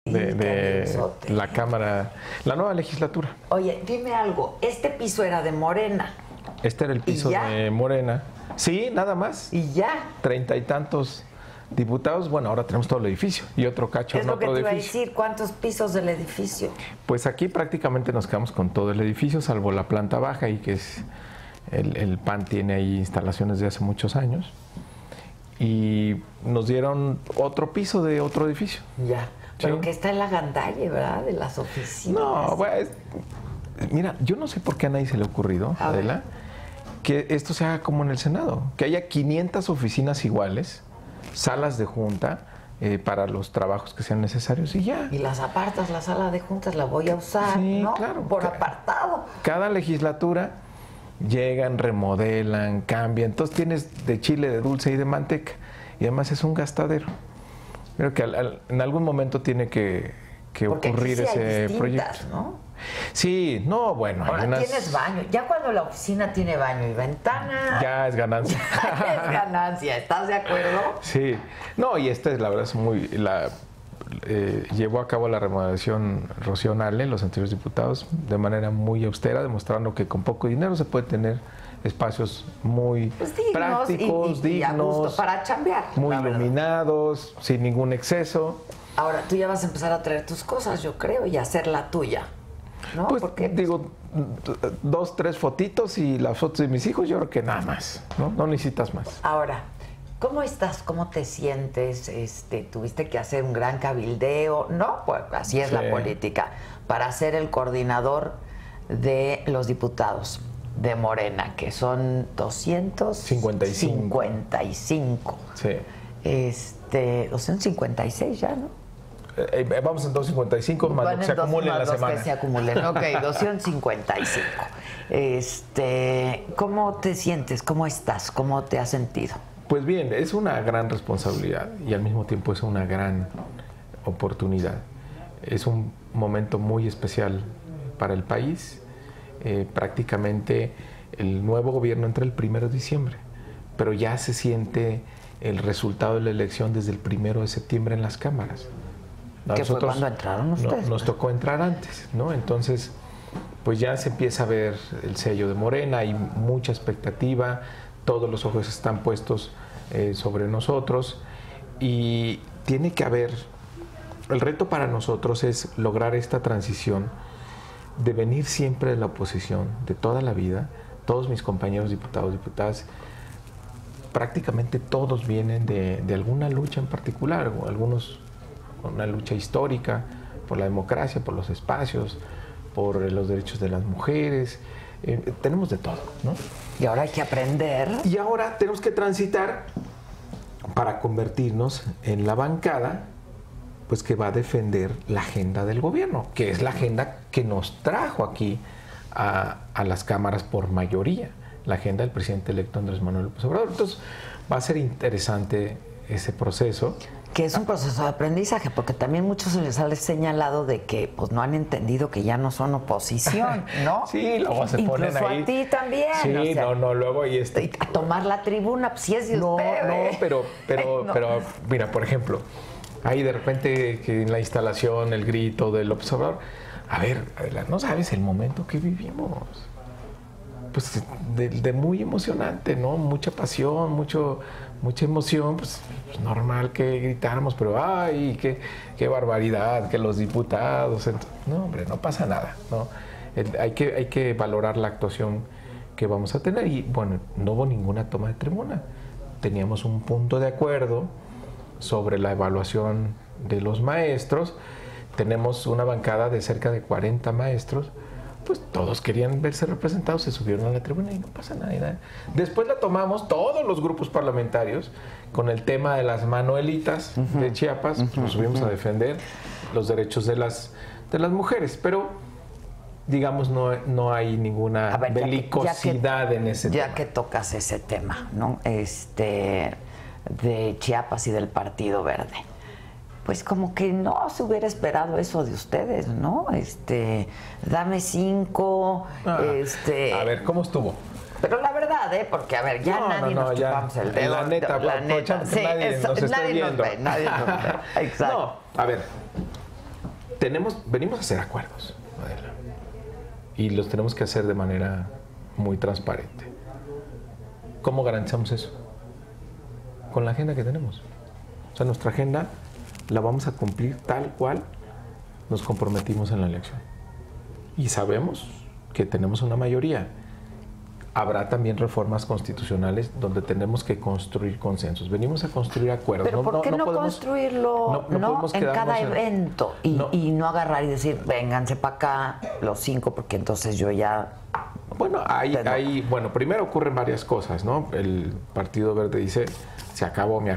de la Cámara, la nueva legislatura. Oye, dime algo, este piso era de Morena. Este era el piso de Morena. Sí, nada más. Y ya. 30 y tantos diputados. Bueno, ahora tenemos todo el edificio y otro cacho en otro edificio. Es lo que te iba a decir, ¿cuántos pisos del edificio? Pues aquí prácticamente nos quedamos con todo el edificio, salvo la planta baja, y que es el PAN tiene ahí instalaciones de hace muchos años. Y nos dieron otro piso de otro edificio. Ya. Pero que está en la gandalle, ¿verdad? De las oficinas. No, pues, mira, yo no sé por qué a nadie se le ha ocurrido, Adela, que esto se haga como en el Senado, que haya 500 oficinas iguales, salas de junta para los trabajos que sean necesarios y ya. Y las apartas, la sala de juntas la voy a usar, sí, ¿no? Claro. Por apartado. Cada legislatura llegan, remodelan, cambian. Entonces tienes de chile, de dulce y de manteca. Y además es un gastadero. Creo que en algún momento tiene que ocurrir sí ese hay proyecto. ¿no? Sí, no, bueno. Ahora tienes baño. Ya cuando la oficina tiene baño y ventana. Ya es ganancia. Ya es ganancia, ¿estás de acuerdo? Sí. No, y esta es la verdad es muy. Llevó a cabo la remodelación Rocío Nale, los anteriores diputados, de manera muy austera, demostrando que con poco dinero se puede tener espacios muy prácticos, dignos, y a gusto para chambear, muy iluminados, sin ningún exceso. Ahora, tú ya vas a empezar a traer tus cosas, yo creo, y a hacer la tuya, ¿no? Pues porque digo, 2, 3 fotitos y las fotos de mis hijos, yo creo que nada más, ¿no? No necesitas más. Ahora, ¿cómo estás? ¿Cómo te sientes? ¿Tuviste que hacer un gran cabildeo? No, pues así es la política. Para ser el coordinador de los diputados de Morena, que son 255. Sí. 256 ya, ¿no? Vamos en 255, más lo que se acumule en la semana. Que se acumulen. Ok, 255. ¿Cómo te sientes? ¿Cómo estás? ¿Cómo te has sentido? Pues bien, es una gran responsabilidad y al mismo tiempo es una gran oportunidad. Es un momento muy especial para el país. Prácticamente el nuevo gobierno entra el 1 de diciembre, pero ya se siente el resultado de la elección desde el 1 de septiembre en las cámaras. ¿Qué fue cuando entraron ustedes? Nos tocó entrar antes, ¿no? Entonces, pues ya se empieza a ver el sello de Morena, hay mucha expectativa, todos los ojos están puestos sobre nosotros y tiene que haber, el reto para nosotros es lograr esta transición de venir siempre de la oposición, de toda la vida. Todos mis compañeros diputados, diputadas, prácticamente todos vienen de alguna lucha en particular, o algunos con una lucha histórica por la democracia, por los espacios, por los derechos de las mujeres. Tenemos de todo, ¿no? Y ahora hay que aprender. Y ahora tenemos que transitar para convertirnos en la bancada, pues que va a defender la agenda del gobierno, que es la agenda que nos trajo aquí a las cámaras por mayoría, la agenda del presidente electo Andrés Manuel López Obrador. Entonces va a ser interesante ese proceso. Que es un proceso de aprendizaje, porque también muchos se les ha señalado de que pues no han entendido que ya no son oposición, ¿no? Sí, luego se ponen ahí. Incluso a ti también. Sí, o sea, luego ahí a tomar la tribuna, pues sí es de usted. Pero mira, por ejemplo, ahí de repente que en la instalación el grito del López Obrador, a ver, Adela, no sabes el momento que vivimos. Pues de muy emocionante, ¿no? Mucha pasión, mucha emoción, pues normal que gritáramos, pero ¡ay, qué barbaridad! Que los diputados... No, hombre, no pasa nada, ¿no? Hay que valorar la actuación que vamos a tener y, bueno, no hubo ninguna toma de tribuna. Teníamos un punto de acuerdo sobre la evaluación de los maestros. Tenemos una bancada de cerca de 40 maestros. Pues todos querían verse representados, se subieron a la tribuna y no pasa nada. Después la tomamos todos los grupos parlamentarios con el tema de las Manuelitas de Chiapas, nos subimos a defender los derechos de las mujeres, pero digamos no hay ninguna belicosidad en ese tema. Ya que tocas ese tema, ¿no? De Chiapas y del Partido Verde. Pues como que no se hubiera esperado eso de ustedes, ¿no? Dame 5, A ver, ¿cómo estuvo? Pero la verdad, porque a ver, ya nadie nos chupamos el dedo. La neta, la neta. Sí, nadie nos está viendo. Nadie nos ve. Exacto. No, a ver, venimos a hacer acuerdos, Adela, y los tenemos que hacer de manera muy transparente. ¿Cómo garantizamos eso? Con la agenda que tenemos. O sea, nuestra agenda la vamos a cumplir tal cual nos comprometimos en la elección. Y sabemos que tenemos una mayoría. Habrá también reformas constitucionales donde tenemos que construir consensos. Venimos a construir acuerdos. Pero ¿por qué no construirlo en cada evento y no agarrar y decir, vénganse para acá los 5, porque entonces yo ya... Bueno, bueno, primero ocurren varias cosas, ¿no? El Partido Verde dice, se acabó mi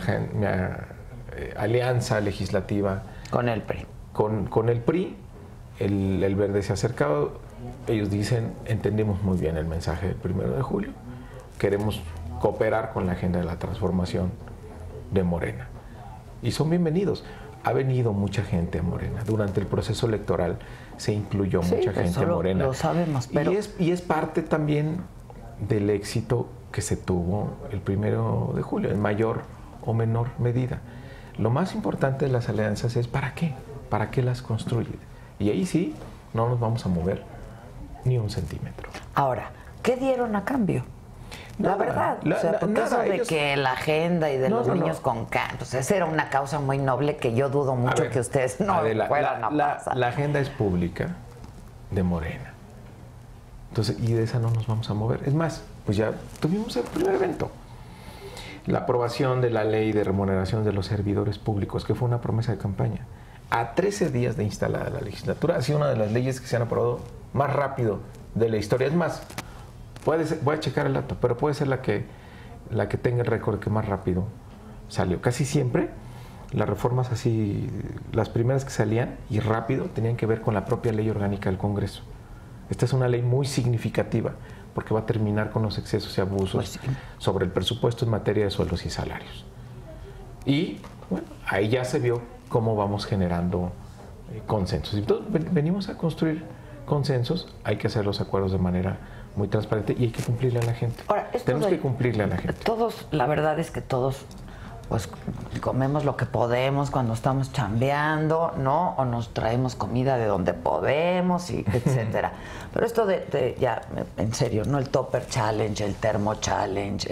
alianza legislativa. Con el PRI. Con el PRI, el Verde se ha acercado. Ellos dicen, entendimos muy bien el mensaje del 1 de julio, queremos cooperar con la agenda de la transformación de Morena. Y son bienvenidos. Ha venido mucha gente a Morena. Durante el proceso electoral se incluyó mucha gente a Morena. Lo sabemos, pero... Y es parte también del éxito que se tuvo el 1 de julio, en mayor o menor medida. Lo más importante de las alianzas es ¿para qué? ¿Para qué las construyes? Y ahí sí, no nos vamos a mover ni un centímetro. Ahora, ¿qué dieron a cambio? La verdad, porque eso de que la agenda y de los niños con cáncer, pues esa era una causa muy noble que yo dudo mucho que ustedes no fueran a pasar. La agenda es pública de Morena. Entonces, y de esa no nos vamos a mover. Es más, pues ya tuvimos el primer evento. La aprobación de la ley de remuneración de los servidores públicos, que fue una promesa de campaña. A 13 días de instalada la legislatura, ha sido una de las leyes que se han aprobado más rápido de la historia. Es más, puede ser, voy a checar el dato, pero puede ser la que tenga el récord que más rápido salió. Casi siempre las reformas así, las primeras que salían y rápido, tenían que ver con la propia ley orgánica del Congreso. Esta es una ley muy significativa porque va a terminar con los excesos y abusos sobre el presupuesto en materia de sueldos y salarios. Y bueno, ahí ya se vio cómo vamos generando consensos. Entonces, venimos a construir consensos, hay que hacer los acuerdos de manera muy transparente y hay que cumplirle a la gente. Ahora, tenemos que cumplirle a la gente. Todos, la verdad es que todos pues comemos lo que podemos cuando estamos chambeando, ¿no? O nos traemos comida de donde podemos, y etcétera. Pero esto de ya, en serio, ¿no? El Topper Challenge, el Termo Challenge,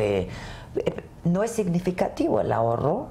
¿no es significativo el ahorro?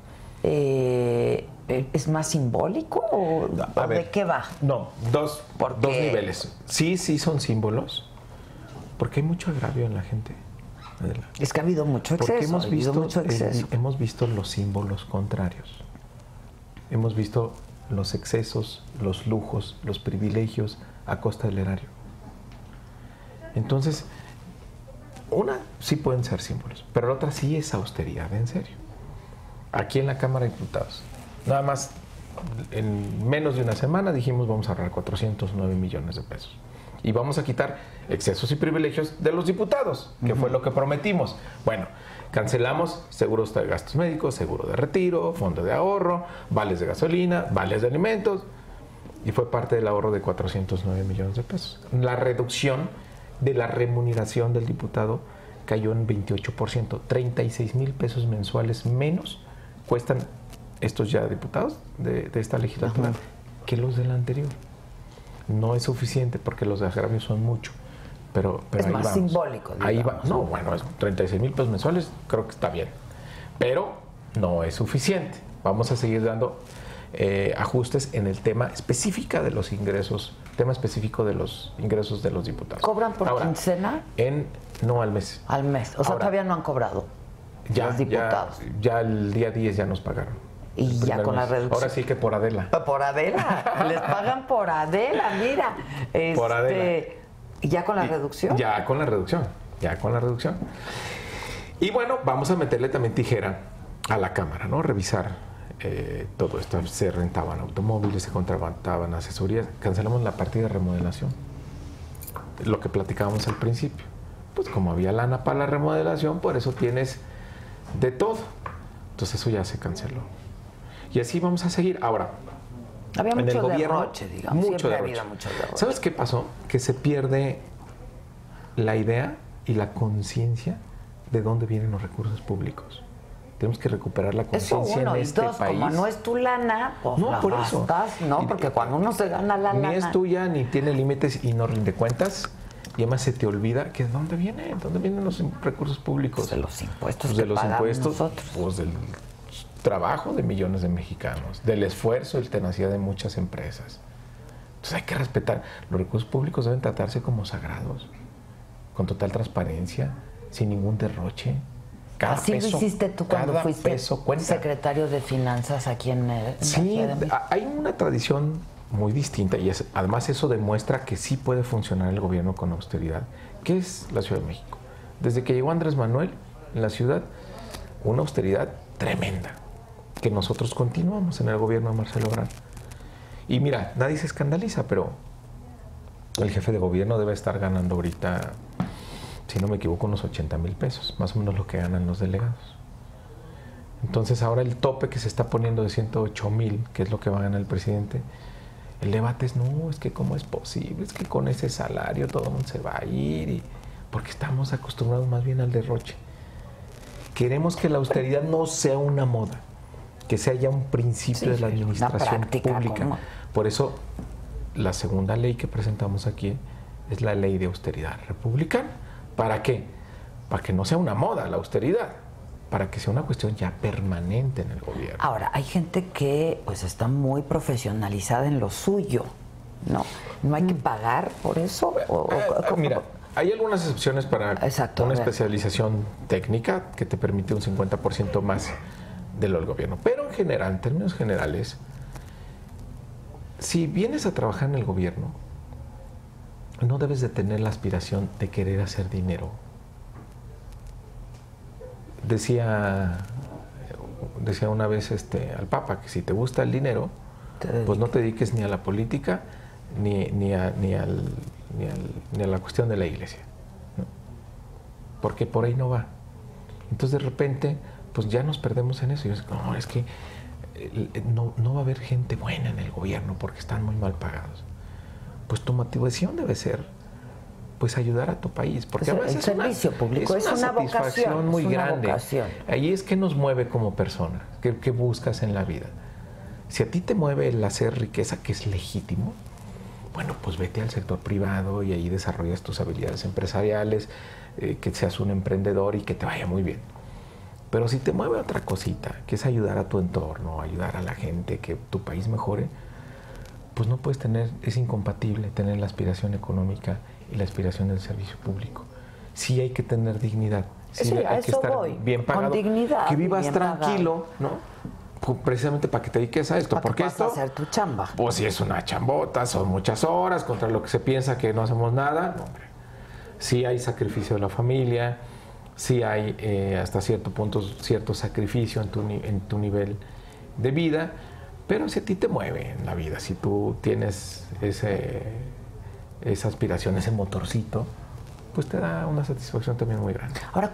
¿Es más simbólico o de qué va? No, dos niveles. Sí son símbolos, porque hay mucho agravio en la gente. Es que ha habido mucho exceso. Porque hemos visto los símbolos contrarios. Hemos visto los excesos, los lujos, los privilegios a costa del erario. Entonces, una sí pueden ser símbolos, pero la otra sí es austeridad, en serio. Aquí en la Cámara de Diputados, nada más en menos de una semana dijimos vamos a ahorrar 409 millones de pesos. Y vamos a quitar excesos y privilegios de los diputados, que fue lo que prometimos. Bueno, cancelamos seguros de gastos médicos, seguro de retiro, fondo de ahorro, vales de gasolina, vales de alimentos, y fue parte del ahorro de 409 millones de pesos. La reducción de la remuneración del diputado cayó en 28%, 36 mil pesos mensuales menos cuestan estos ya diputados de esta legislatura que los de la anterior. No es suficiente porque los agravios son mucho, pero es ahí más vamos. Simbólico, digamos. Ahí va. No, bueno, es 36 mil pesos mensuales, creo que está bien, pero no es suficiente. Vamos a seguir dando ajustes en el tema específico de los ingresos, tema específico de los ingresos de los diputados. ¿Cobran por quincena? No, al mes. Al mes, o sea, todavía no han cobrado los diputados. Ya el día 10 ya nos pagaron. Y ya con la reducción. Ahora sí que por Adela. Por Adela. Les pagan por Adela, mira. Por Adela. ¿Y ya con la reducción? Ya con la reducción. Y bueno, vamos a meterle también tijera a la Cámara, ¿no? Revisar todo esto. Se rentaban automóviles, se contrataban asesorías. Cancelamos la partida de remodelación. Lo que platicábamos al principio. Pues como había lana para la remodelación, por eso tienes de todo. Entonces eso ya se canceló. Y así vamos a seguir. Ahora, había en mucho el gobierno, derroche, digamos. Mucho derroche. ¿Sabes qué pasó? Que se pierde la idea y la conciencia de dónde vienen los recursos públicos. tenemos que recuperar la conciencia en y este dos, país. Como no es tu lana, pues No, la por eso. gastas, ¿no? Porque cuando uno se gana la lana... Ni es tuya, ni tiene límites y no rinde cuentas. Y además se te olvida que ¿de dónde vienen? ¿Dónde vienen los recursos públicos? Pues de los impuestos Pues que de los pagamos impuestos, nosotros. pues del trabajo de millones de mexicanos, del esfuerzo y la tenacidad de muchas empresas. Entonces hay que respetar. Los recursos públicos deben tratarse como sagrados, con total transparencia, sin ningún derroche. Cada Así peso, lo hiciste tú cuando cada fuiste peso cuenta. secretario de Finanzas aquí en la Sí, Ciudad de México. hay una tradición muy distinta y además eso demuestra que sí puede funcionar el gobierno con austeridad. ¿Qué es la Ciudad de México? Desde que llegó Andrés Manuel en la ciudad, una austeridad tremenda, que nosotros continuamos en el gobierno de Marcelo Ebrard. Y mira, nadie se escandaliza, pero el jefe de gobierno debe estar ganando ahorita, si no me equivoco, unos 80,000 pesos, más o menos lo que ganan los delegados. Entonces ahora el tope que se está poniendo de 108,000, que es lo que va a ganar el presidente, el debate es, no, es que cómo es posible, es que con ese salario todo el mundo se va a ir, porque estamos acostumbrados más bien al derroche. Queremos que la austeridad no sea una moda, que sea ya un principio de la administración pública. ¿Cómo? Por eso, la segunda ley que presentamos aquí es la ley de austeridad republicana. ¿Para qué? Para que no sea una moda la austeridad, para que sea una cuestión ya permanente en el gobierno. Ahora, hay gente que pues está muy profesionalizada en lo suyo, ¿no? ¿No hay que pagar por eso? Mira, hay algunas excepciones para una especialización técnica que te permite un 50% más de lo del gobierno. Pero en general, en términos generales, si vienes a trabajar en el gobierno, no debes de tener la aspiración de querer hacer dinero. Decía una vez al Papa que si te gusta el dinero, pues no te dediques ni a la política ni a la cuestión de la iglesia, ¿no? Porque por ahí no va. Entonces de repente pues ya nos perdemos en eso. Y yo digo, no, es que no va a haber gente buena en el gobierno porque están muy mal pagados. Pues tu motivación debe ser pues ayudar a tu país, porque además el servicio público es una satisfacción muy grande. Vocación. Ahí es que nos mueve como persona, ¿qué buscas en la vida? Si a ti te mueve el hacer riqueza, que es legítimo, bueno, pues vete al sector privado y ahí desarrollas tus habilidades empresariales, que seas un emprendedor y que te vaya muy bien. Pero si te mueve otra cosita, que es ayudar a tu entorno, ayudar a la gente, que tu país mejore, pues no puedes es incompatible tener la aspiración económica y la aspiración del servicio público. Sí hay que tener dignidad, sí hay que estar bien pagado, con dignidad, que vivas tranquilo, ¿no? Precisamente para que te dediques a esto. Porque esto, hacer tu chamba. Pues si es una chambota, son muchas horas contra lo que se piensa que no hacemos nada. No, hombre. Sí hay sacrificio de la familia, sí hay hasta cierto punto cierto sacrificio en tu nivel de vida, pero si a ti te mueve en la vida, si tú tienes esa aspiración, ese motorcito, pues te da una satisfacción también muy grande. Ahora,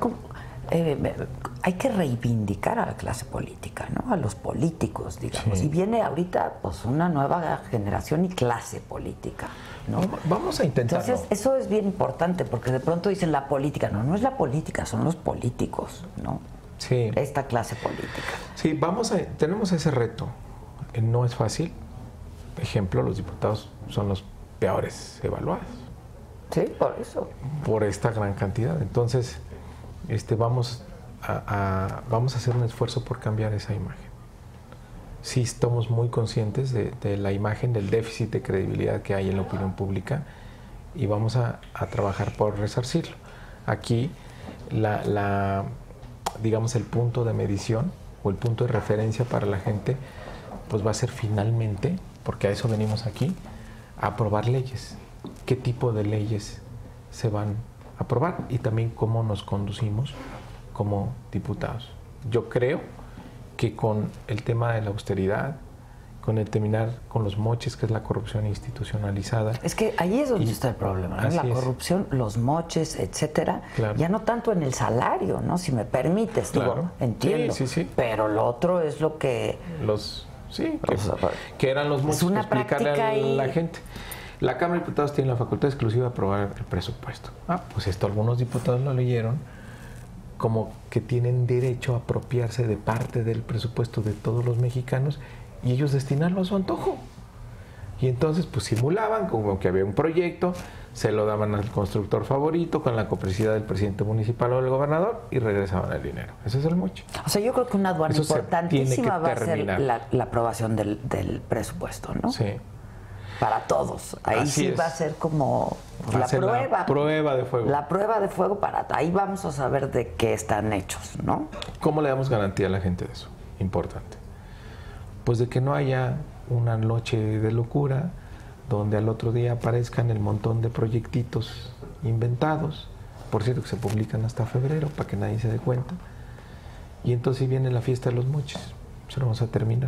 hay que reivindicar a la clase política, ¿no? A los políticos, digamos. Sí. Y viene ahorita pues una nueva generación y clase política, ¿no? Vamos a intentarlo. Entonces, eso es bien importante, porque de pronto dicen la política. No es la política, son los políticos, ¿no? Sí. Esta clase política. Sí, tenemos ese reto. No es fácil. Ejemplo, los diputados son los peores evaluados. Sí, por eso. Por esta gran cantidad. Entonces, vamos a hacer un esfuerzo por cambiar esa imagen. Sí, estamos muy conscientes de la imagen, del déficit de credibilidad que hay en la opinión pública y vamos a trabajar por resarcirlo. Aquí, digamos, el punto de medición o el punto de referencia para la gente, pues va a ser finalmente, porque a eso venimos aquí, a aprobar leyes. ¿Qué tipo de leyes se van a aprobar? Y también cómo nos conducimos como diputados. Yo creo que con el tema de la austeridad, con el terminar con los moches, que es la corrupción institucionalizada. Es que ahí es donde está el problema, ¿no? La corrupción, los moches, etcétera, claro. Ya no tanto en el salario, ¿no? Si me permites, claro. Digo, entiendo. Sí. Pero lo otro es lo que... que eran los moches, explicarle a la gente. La Cámara de Diputados tiene la facultad exclusiva de aprobar el presupuesto. Pues esto algunos diputados lo leyeron como que tienen derecho a apropiarse de parte del presupuesto de todos los mexicanos y ellos destinarlo a su antojo. Y entonces pues simulaban como que había un proyecto, se lo daban al constructor favorito con la complicidad del presidente municipal o del gobernador y regresaban el dinero. Ese es el moche. O sea, yo creo que una aduana Eso importantísima va a ser terminar. la aprobación del presupuesto, ¿no? Sí. Para todos. Ahí Así sí es. va a ser como Va la a ser prueba. la prueba de fuego. La prueba de fuego para... Ahí vamos a saber de qué están hechos, ¿no? ¿Cómo le damos garantía a la gente de eso? Importante. Pues de que no haya una noche de locura donde al otro día aparezcan el montón de proyectitos inventados, por cierto que se publican hasta febrero para que nadie se dé cuenta, y entonces viene la fiesta de los moches. Se lo vamos a terminar.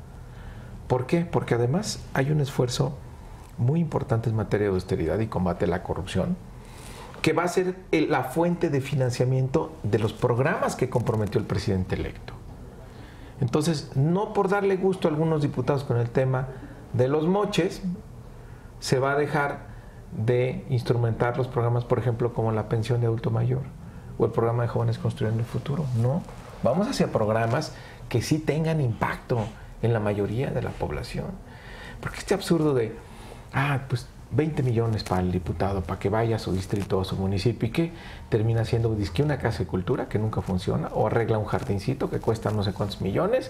¿Por qué? Porque además hay un esfuerzo muy importante en materia de austeridad y combate a la corrupción, que va a ser la fuente de financiamiento de los programas que comprometió el presidente electo. Entonces, no por darle gusto a algunos diputados con el tema de los moches, se va a dejar de instrumentar los programas, por ejemplo, como la pensión de adulto mayor o el programa de jóvenes construyendo el futuro. No, vamos hacia programas que sí tengan impacto en la mayoría de la población. Porque este absurdo de, pues 20 millones para el diputado, para que vaya a su distrito o a su municipio, y que termina siendo disque una casa de cultura que nunca funciona, o arregla un jardincito que cuesta no sé cuántos millones,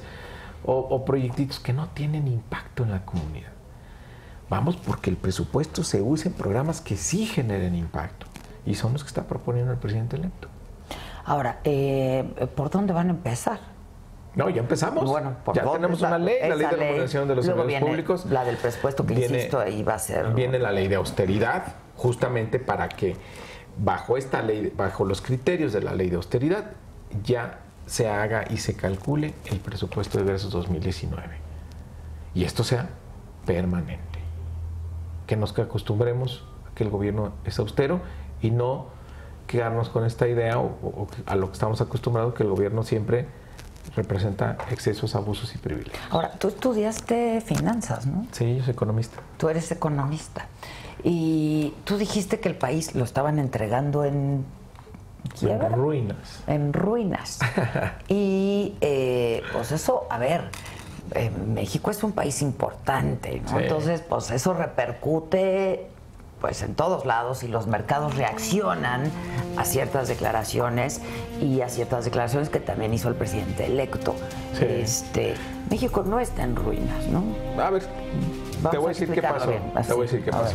o proyectitos que no tienen impacto en la comunidad. Vamos porque el presupuesto se use en programas que sí generen impacto, y son los que está proponiendo el presidente electo. Ahora, ¿por dónde van a empezar? No, ya empezamos. Bueno, ya tenemos una ley, la ley de regulación de los servicios públicos. La del presupuesto que insisto, ahí va a ser. Viene la ley de austeridad, justamente para que bajo esta ley, bajo los criterios de la ley de austeridad, ya se haga y se calcule el presupuesto de egresos 2019. Y esto sea permanente. Que nos acostumbremos a que el gobierno es austero y no quedarnos con esta idea o a lo que estamos acostumbrados, que el gobierno siempre representa excesos, abusos y privilegios. Ahora, tú estudiaste finanzas, ¿no? Sí, yo soy economista. Tú eres economista. Y tú dijiste que el país lo estaban entregando en ruinas. En ruinas. Y pues eso, a ver, México es un país importante, ¿no? Sí. Entonces, pues eso repercute pues en todos lados y los mercados reaccionan a ciertas declaraciones y a ciertas declaraciones que también hizo el presidente electo. Sí. México no está en ruinas, ¿no? A ver, te voy a decir qué pasó. Te voy a decir qué pasó.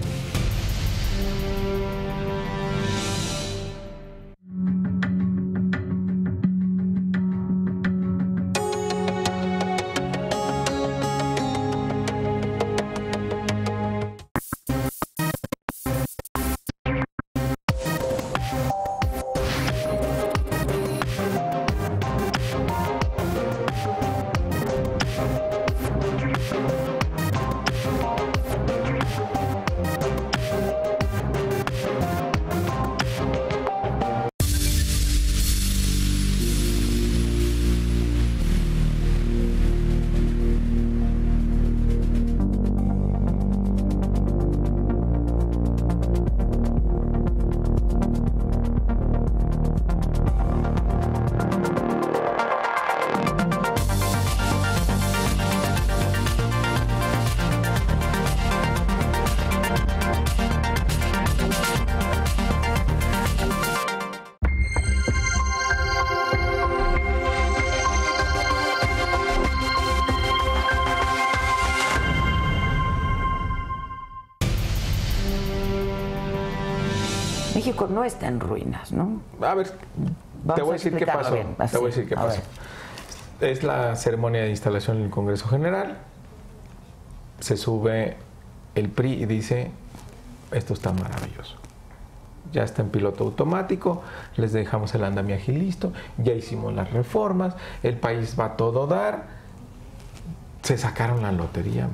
México no está en ruinas, ¿no? A ver, te voy a decir qué pasó. Te voy a decir qué pasó. Es la ceremonia de instalación en el Congreso General. Se sube el PRI y dice, esto está maravilloso. Ya está en piloto automático, les dejamos el andamiaje listo, ya hicimos las reformas, el país va a todo dar. Se sacaron la lotería.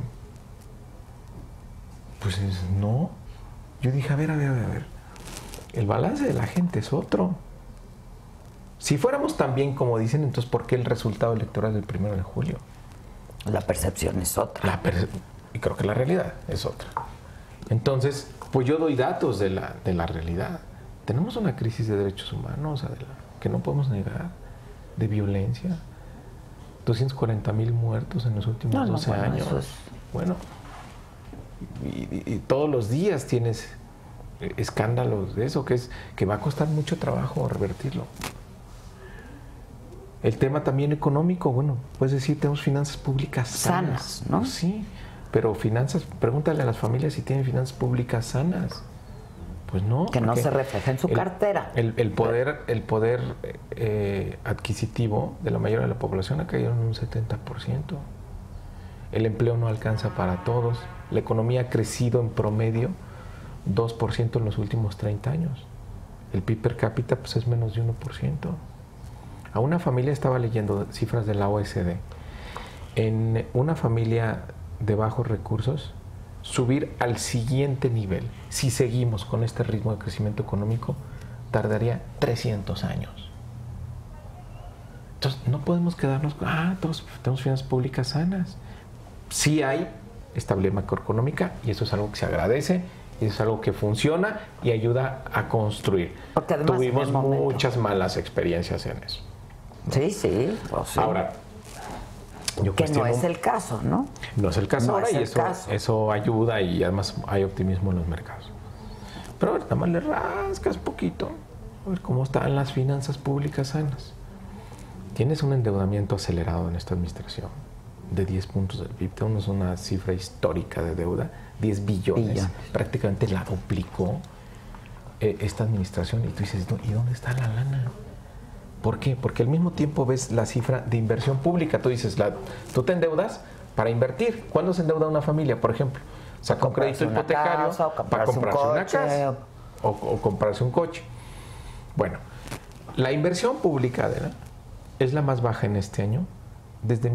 Pues no. Yo dije, a ver. El balance de la gente es otro. Si fuéramos tan bien como dicen, entonces ¿por qué el resultado electoral del 1 de julio? La percepción es otra. Y creo que la realidad es otra. Entonces, pues yo doy datos de la realidad. Tenemos una crisis de derechos humanos, Adela. que no podemos negar, de violencia. 240,000 muertos en los últimos 12 años. Bueno, y todos los días tienes escándalos de eso, que va a costar mucho trabajo revertirlo. El tema también económico, bueno, puedes decir, tenemos finanzas públicas sanas, ¿no? Pues sí, pero pregúntale a las familias si tienen finanzas públicas sanas. Pues no. Que no se refleja en su cartera. El poder adquisitivo de la mayoría de la población ha caído en un 70%. El empleo no alcanza para todos. La economía ha crecido en promedio 2% en los últimos 30 años. El PIB per cápita pues, es menos de 1%. A una familia, estaba leyendo cifras de la OECD, en una familia de bajos recursos, subir al siguiente nivel, si seguimos con este ritmo de crecimiento económico, tardaría 300 años. Entonces, no podemos quedarnos con, todos tenemos finanzas públicas sanas. Sí hay estabilidad macroeconómica y eso es algo que se agradece, y eso es algo que funciona y ayuda a construir. Porque además tuvimos muchas malas experiencias en eso. Sí, sí. Pues sí. Ahora, que no es el caso, ¿no? No es el caso no ahora, es y caso. eso ayuda, y además hay optimismo en los mercados. Pero a ver, nada más le rascas poquito, a ver cómo están las finanzas públicas sanas. Tienes un endeudamiento acelerado en esta administración de 10 puntos del PIB. Tenemos una cifra histórica de deuda, 10 billones. Prácticamente la duplicó esta administración, y tú dices, ¿y dónde está la lana? ¿Por qué? Porque al mismo tiempo ves la cifra de inversión pública. Tú dices, tú te endeudas para invertir. ¿Cuándo se endeuda una familia, por ejemplo? Saca un crédito hipotecario para comprarse una casa o comprarse un coche. Bueno, la inversión pública, Adela, es la más baja en este año desde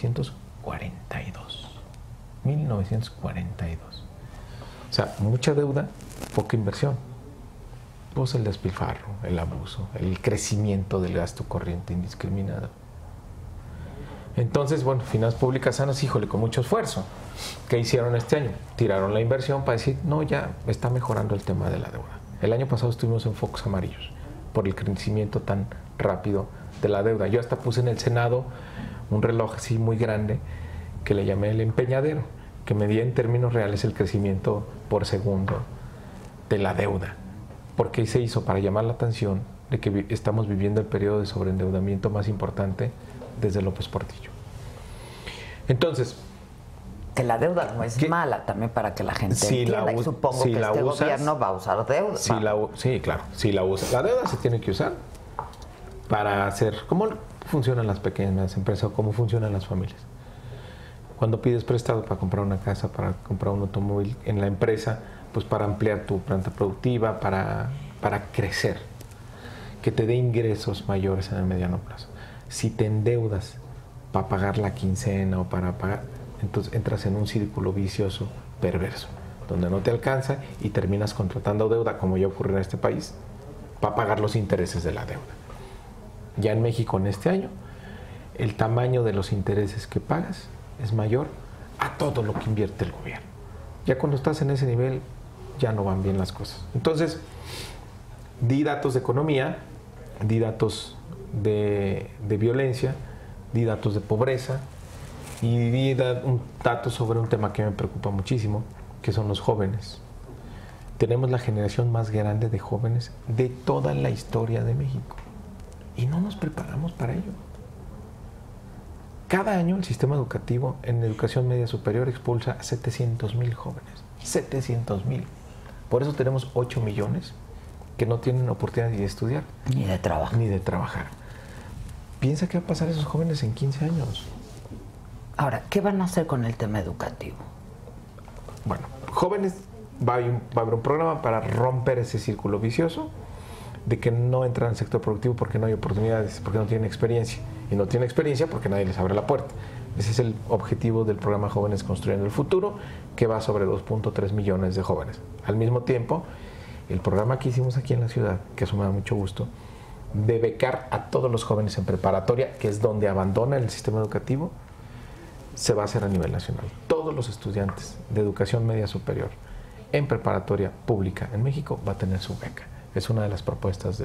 1942. 1942. O sea, mucha deuda, poca inversión. Pues el despilfarro, el abuso, el crecimiento del gasto corriente indiscriminado. Entonces, bueno, finanzas públicas sanas, híjole, con mucho esfuerzo. ¿Qué hicieron este año? Tiraron la inversión para decir, no, ya está mejorando el tema de la deuda. El año pasado estuvimos en focos amarillos por el crecimiento tan rápido de la deuda. Yo hasta puse en el Senado un reloj así muy grande que le llamé el empeñadero, que medía en términos reales el crecimiento por segundo de la deuda. Porque se hizo para llamar la atención de que estamos viviendo el periodo de sobreendeudamiento más importante desde López Portillo. Entonces, que la deuda no es mala, también para que la gente entienda, y supongo que este gobierno va a usar deuda. Sí, claro, si la usa. La deuda se tiene que usar para hacer, ¿cómo funcionan las pequeñas empresas o cómo funcionan las familias? Cuando pides prestado para comprar una casa, para comprar un automóvil en la empresa, pues para ampliar tu planta productiva, para crecer, que te dé ingresos mayores en el mediano plazo. Si te endeudas para pagar la quincena o para pagar, entonces entras en un círculo vicioso perverso, donde no te alcanza y terminas contratando deuda, como ya ocurre en este país, para pagar los intereses de la deuda. Ya en México en este año, el tamaño de los intereses que pagas es mayor a todo lo que invierte el gobierno. Ya cuando estás en ese nivel, ya no van bien las cosas. Entonces, di datos de economía, di datos de violencia, di datos de pobreza y di un dato sobre un tema que me preocupa muchísimo, que son los jóvenes. Tenemos la generación más grande de jóvenes de toda la historia de México y no nos preparamos para ello. Cada año el sistema educativo en educación media superior expulsa a 700,000 jóvenes. 700,000. Por eso tenemos 8 millones que no tienen oportunidad ni de estudiar. Ni de trabajar. Ni de trabajar. Piensa qué va a pasar a esos jóvenes en 15 años. Ahora, ¿qué van a hacer con el tema educativo? Bueno, jóvenes, va a haber un programa para romper ese círculo vicioso de que no entran al sector productivo porque no hay oportunidades, porque no tienen experiencia. Y no tienen experiencia porque nadie les abre la puerta. Ese es el objetivo del programa Jóvenes Construyendo el Futuro, que va sobre 2.3 millones de jóvenes. Al mismo tiempo, el programa que hicimos aquí en la ciudad, que eso me da mucho gusto, de becar a todos los jóvenes en preparatoria, que es donde abandonan el sistema educativo, se va a hacer a nivel nacional. Todos los estudiantes de educación media superior en preparatoria pública en México va a tener su beca. Es una de las propuestas del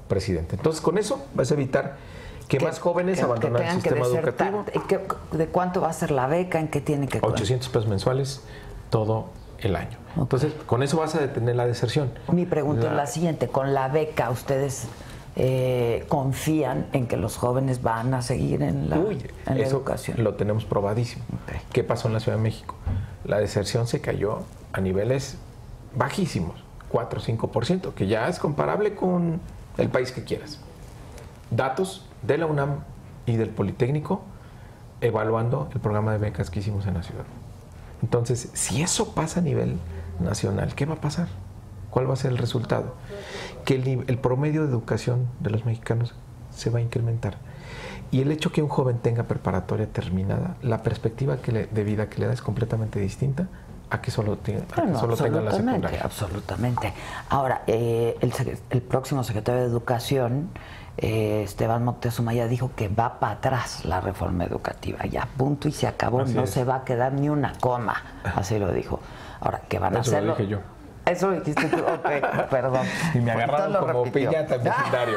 presidente. Entonces, con eso vas a evitar que más jóvenes abandonen el sistema educativo. ¿De cuánto va a ser la beca? ¿En qué tiene que costar? 800 pesos mensuales todo el año. Okay. Entonces, con eso vas a detener la deserción. Mi pregunta es la siguiente. Con la beca, ¿ustedes confían en que los jóvenes van a seguir en la educación? Lo tenemos probadísimo. Okay. ¿Qué pasó en la Ciudad de México? La deserción se cayó a niveles bajísimos, 4 o 5%, que ya es comparable con el país que quieras. Datos de la UNAM y del Politécnico evaluando el programa de becas que hicimos en la ciudad. Entonces, si eso pasa a nivel nacional, ¿qué va a pasar? ¿Cuál va a ser el resultado? Que el promedio de educación de los mexicanos se va a incrementar. Y el hecho que un joven tenga preparatoria terminada, la perspectiva de vida que le da es completamente distinta a que solo tenga la secundaria. Absolutamente. Ahora, el próximo secretario de Educación, Esteban Moctezuma, ya dijo que va para atrás la reforma educativa, ya punto y se acabó, así no se va a quedar ni una coma, así lo dijo. Ahora, ¿qué van a hacer? Eso lo dije yo. Eso lo dijiste tú, ok, perdón. Y me agarraron como piñata en vecindario.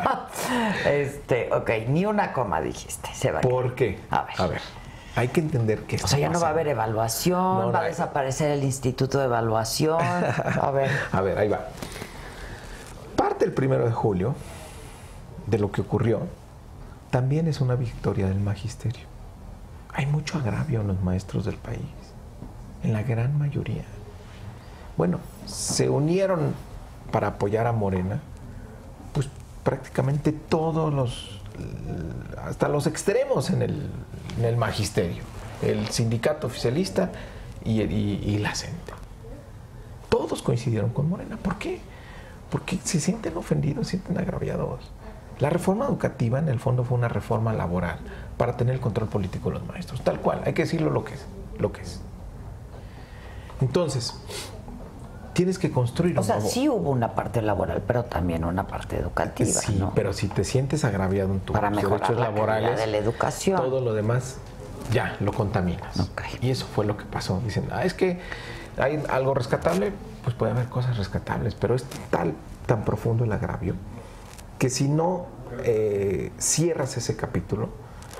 Ok, ni una coma dijiste, se va a ¿Por qué? A ver. Hay que entender que o sea, ya no va a haber evaluación, va a desaparecer el Instituto de Evaluación. A ver, ahí va. Parte el 1 de julio de lo que ocurrió también es una victoria del magisterio. Hay mucho agravio en los maestros del país, en la gran mayoría. Bueno, se unieron para apoyar a Morena, pues prácticamente todos hasta los extremos en el magisterio, el sindicato oficialista y la CENTE. Todos coincidieron con Morena. ¿Por qué? Porque se sienten ofendidos, se sienten agraviados. La reforma educativa, en el fondo, fue una reforma laboral para tener el control político de los maestros. Tal cual, hay que decirlo lo que es. Entonces, tienes que construir un nuevo... sí hubo una parte laboral, pero también una parte educativa, sí, ¿no? Pero si te sientes agraviado en tus derechos laborales, de la educación, todo lo demás ya lo contaminas. Okay. Y eso fue lo que pasó. Dicen, es que hay algo rescatable, pues puede haber cosas rescatables, pero es tan profundo el agravio que si no cierras ese capítulo,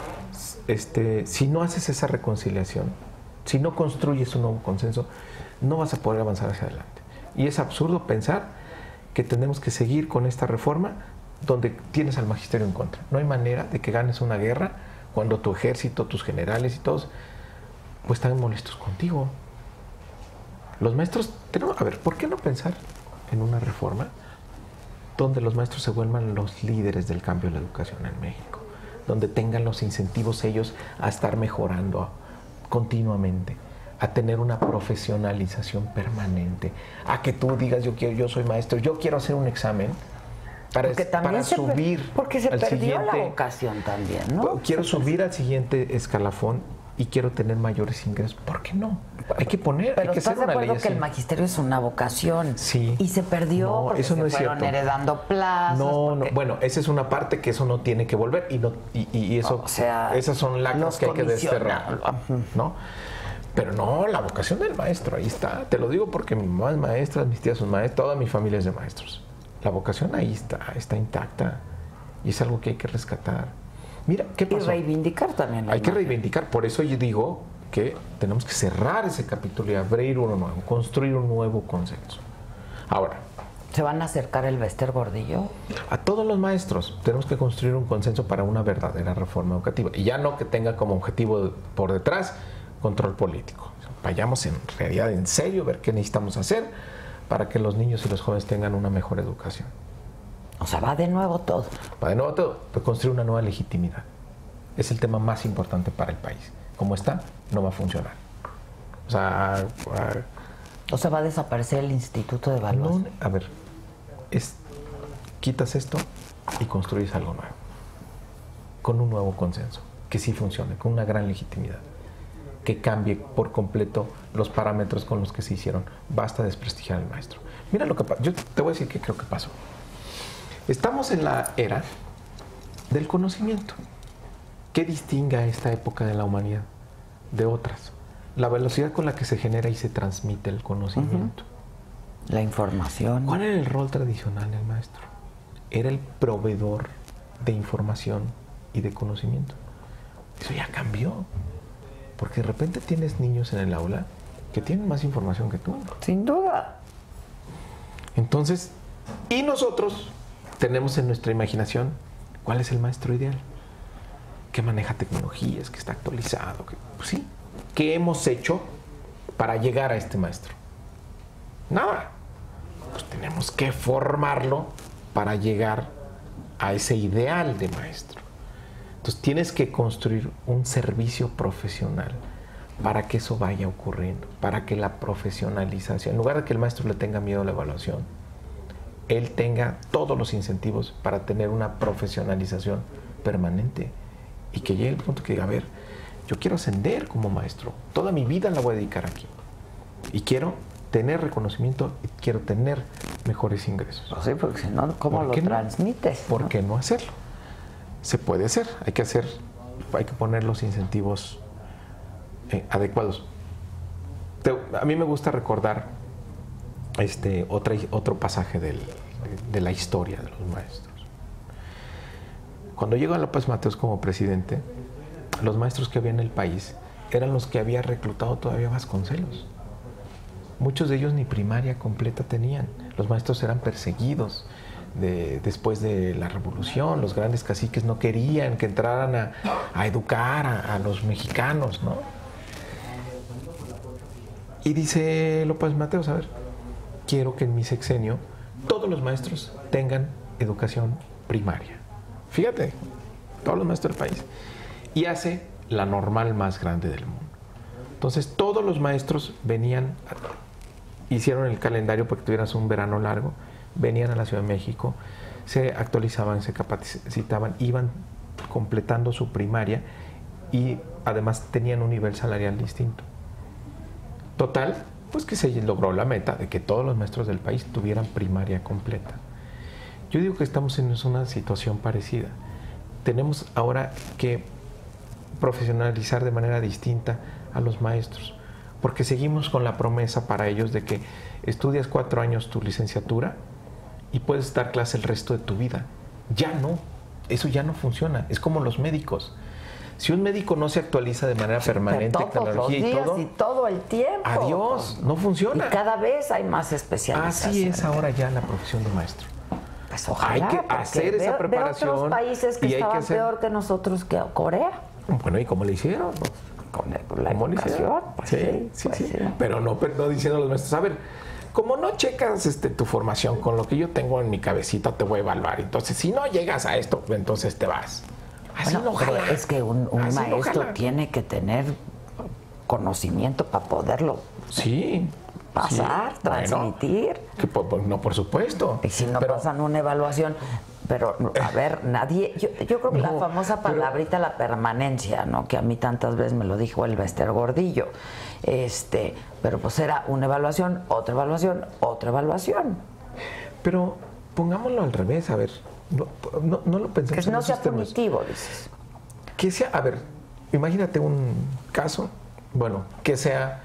si no haces esa reconciliación, si no construyes un nuevo consenso, no vas a poder avanzar hacia adelante. Y es absurdo pensar que tenemos que seguir con esta reforma donde tienes al magisterio en contra. No hay manera de que ganes una guerra cuando tu ejército, tus generales y todos pues están molestos contigo. Los maestros, a ver, ¿por qué no pensar en una reforma donde los maestros se vuelvan los líderes del cambio de la educación en México? Donde tengan los incentivos ellos a estar mejorando continuamente, a tener una profesionalización permanente, a que tú digas yo soy maestro, yo quiero hacer un examen para subir porque se perdió siguiente, la vocación también, ¿no? Quiero subir al siguiente escalafón y quiero tener mayores ingresos. ¿Por qué no? Hay que poner, pero hay que hacer una ley. ¿estás de acuerdo que el magisterio es una vocación? Sí. Y se perdió porque eso no se es fueron cierto. Heredando plazas. No, bueno, esa es una parte que eso no tiene que volver y eso, o sea, esas son lacras que hay que desterrar, ¿no? Pero no, la vocación del maestro, ahí está. Te lo digo porque mi mamá es maestra, mis tías son maestras, toda mi familia es de maestros. La vocación ahí está intacta y es algo que hay que rescatar. Mira, ¿qué pasó? Y reivindicar también. Hay que reivindicar, por eso yo digo que tenemos que cerrar ese capítulo y abrir uno nuevo, construir un nuevo consenso. Ahora, ¿se van a acercar el Bester Gordillo? A todos los maestros tenemos que construir un consenso para una verdadera reforma educativa y ya no que tenga como objetivo por detrás control político. Vayamos en realidad en serio a ver qué necesitamos hacer para que los niños y los jóvenes tengan una mejor educación. O sea, va de nuevo todo. Va de nuevo todo, pero construir una nueva legitimidad. Es el tema más importante para el país. Como está, no va a funcionar. O sea, va a desaparecer el Instituto de Evaluación. No, a ver, quitas esto y construyes algo nuevo. Con un nuevo consenso, que sí funcione, con una gran legitimidad. Que cambie por completo los parámetros con los que se hicieron. Basta desprestigiar al maestro. Mira lo que pasa. Yo te voy a decir qué creo que pasó. Estamos en la era del conocimiento. ¿Qué distingue a esta época de la humanidad de otras? La velocidad con la que se genera y se transmite el conocimiento. La información. ¿Cuál era el rol tradicional del maestro? era el proveedor de información y de conocimiento. Eso ya cambió. Porque de repente tienes niños en el aula que tienen más información que tú. Sin duda. Entonces, y nosotros tenemos en nuestra imaginación cuál es el maestro ideal. Que maneja tecnologías, que está actualizado. Pues sí. ¿Qué hemos hecho para llegar a este maestro? Nada. Pues tenemos que formarlo para llegar a ese ideal de maestro. Entonces tienes que construir un servicio profesional para que eso vaya ocurriendo, para que la profesionalización, en lugar de que el maestro le tenga miedo a la evaluación, él tenga todos los incentivos para tener una profesionalización permanente y que llegue el punto que diga, a ver, yo quiero ascender como maestro, toda mi vida la voy a dedicar aquí y quiero tener reconocimiento y quiero tener mejores ingresos. Pues sí, porque si no, ¿cómo lo transmites? ¿Por qué no hacerlo? Se puede hacer, hay que poner los incentivos adecuados. A mí me gusta recordar otro pasaje de la historia de los maestros. Cuando llegó López Mateos como presidente, los maestros que había en el país eran los que había reclutado todavía Vasconcelos. Muchos de ellos ni primaria completa tenían. Los maestros eran perseguidos. Después de la revolución, los grandes caciques no querían que entraran a educar a los mexicanos, ¿no? Y dice López Mateos, a ver, quiero que en mi sexenio todos los maestros tengan educación primaria. Fíjate, todos los maestros del país. Y hace la normal más grande del mundo. Entonces todos los maestros hicieron el calendario porque tuvieras un verano largo, venían a la Ciudad de México, se actualizaban, se capacitaban, iban completando su primaria y además tenían un nivel salarial distinto. Total, pues que se logró la meta de que todos los maestros del país tuvieran primaria completa. Yo digo que estamos en una situación parecida. Tenemos ahora que profesionalizar de manera distinta a los maestros, porque seguimos con la promesa para ellos de que estudias 4 años tu licenciatura y puedes dar clase el resto de tu vida. Ya no, eso ya no funciona. Es como los médicos. Si un médico no se actualiza de manera permanente, todos los días y todo el tiempo. Adiós, no funciona. Y cada vez hay más especialización. Así es ahora ya la profesión de maestro. Pues ojalá, hay que hacer esa preparación. De otros países que estaban peor que nosotros, que Corea. Bueno, ¿y cómo le hicieron? Con la educación. Pues sí. Pero no diciendo a los maestros, a ver, como no checas tu formación con lo que yo tengo en mi cabecita, te voy a evaluar. Entonces, si no llegas a esto, entonces te vas. Así bueno, no pero jala. es que un maestro tiene que tener conocimiento para poderlo pasar, transmitir. Bueno, no, por supuesto. Y si no pasan una evaluación. Pero, a ver, nadie... Yo creo que la famosa palabrita, la permanencia, ¿no? Que a mí tantas veces me lo dijo el Bester Gordillo. Pero pues era una evaluación, otra evaluación, otra evaluación. Pero pongámoslo al revés, a ver. No lo pensemos. Que no sea punitivo, dices. Que sea, a ver, imagínate un caso, bueno, que sea...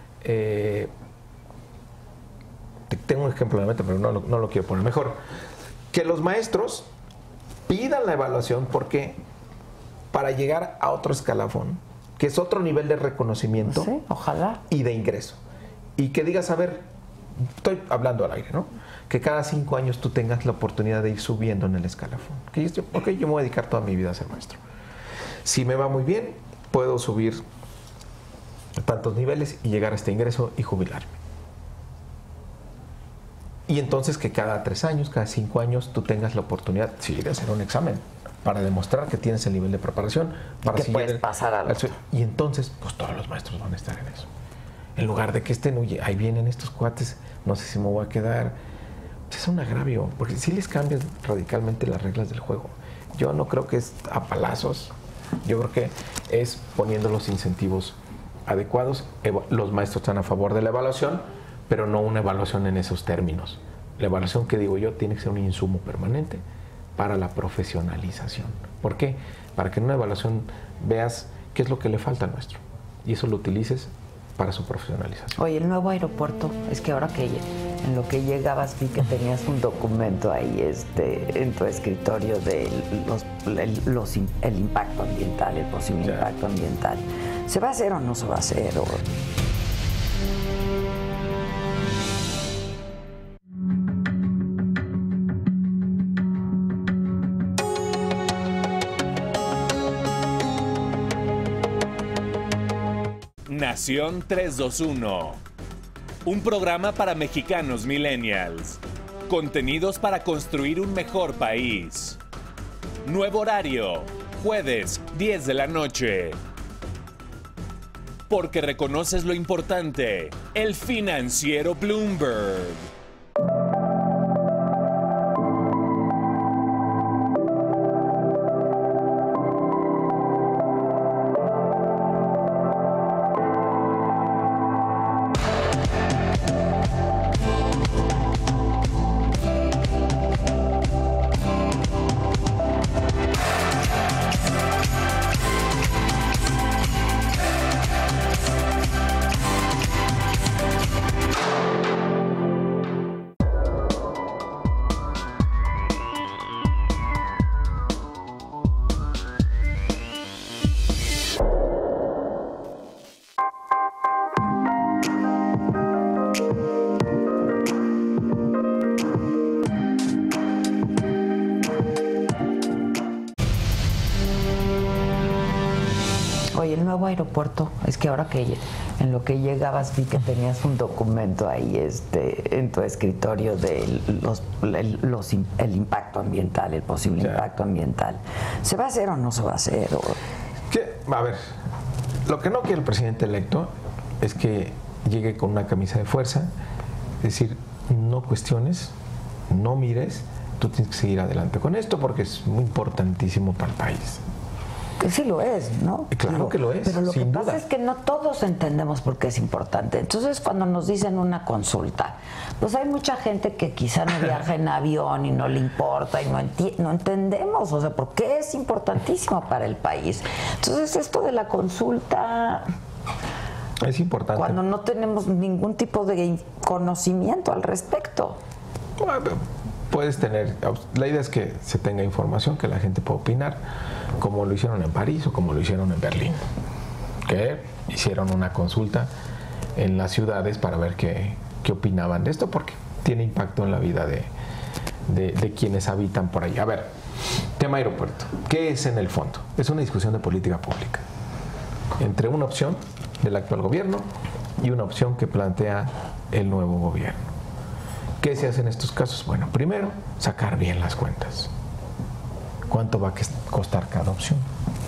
tengo un ejemplo en la mente, pero no lo quiero poner mejor. Que los maestros pidan la evaluación porque para llegar a otro escalafón, que es otro nivel de reconocimiento, sí, ojalá, y de ingreso. Y que digas, a ver, estoy hablando al aire, ¿no? Que cada 5 años tú tengas la oportunidad de ir subiendo en el escalafón. Que yo me voy a dedicar toda mi vida a ser maestro. Si me va muy bien, puedo subir tantos niveles y llegar a este ingreso y jubilarme. Y entonces que cada 3 años, cada 5 años, tú tengas la oportunidad, sí, de hacer un examen para demostrar que tienes el nivel de preparación. Para que puedes pasar al otro. Y entonces, pues todos los maestros van a estar en eso. En lugar de que estén, oye, ahí vienen estos cuates, no sé si me voy a quedar. Es un agravio, porque sí les cambian radicalmente las reglas del juego. Yo no creo que es a palazos. Yo creo que es poniendo los incentivos adecuados. Los maestros están a favor de la evaluación, pero no una evaluación en esos términos. La evaluación, que digo yo, tiene que ser un insumo permanente para la profesionalización. ¿Por qué? Para que en una evaluación veas qué es lo que le falta al maestro y eso lo utilices para su profesionalización. Oye, el nuevo aeropuerto, es que ahora que en lo que llegabas vi que tenías un documento ahí en tu escritorio de el impacto ambiental, el posible impacto ambiental. ¿Se va a hacer o no se va a hacer? Nación 321. Un programa para mexicanos millennials. Contenidos para construir un mejor país. Nuevo horario, jueves, 10 de la noche. Porque reconoces lo importante, el financiero Bloomberg. Aeropuerto, es que ahora que en lo que llegabas vi que tenías un documento ahí en tu escritorio de el impacto ambiental, el posible impacto ambiental. ¿Se va a hacer o no se va a hacer? A ver, lo que no quiere el presidente electo es que llegue con una camisa de fuerza, es decir, no cuestiones, no mires, tú tienes que seguir adelante con esto porque es muy importantísimo para el país. Que sí lo es, ¿no? Claro que lo es, pero lo sin que pasa duda. es que no todos entendemos por qué es importante. Entonces, cuando nos dicen una consulta, pues hay mucha gente que quizá no viaja en avión y no le importa y no entendemos, o sea, por qué es importantísimo para el país. Entonces, esto de la consulta es importante. Cuando no tenemos ningún tipo de conocimiento al respecto. Bueno, puedes tener, la idea es que se tenga información, que la gente pueda opinar, como lo hicieron en París o como lo hicieron en Berlín, que hicieron una consulta en las ciudades para ver qué opinaban de esto, porque tiene impacto en la vida de quienes habitan por ahí. A ver, tema aeropuerto, ¿qué es en el fondo? Es una discusión de política pública entre una opción del actual gobierno y una opción que plantea el nuevo gobierno. ¿Qué se hace en estos casos? Bueno, primero, sacar bien las cuentas. ¿Cuánto va a costar cada opción?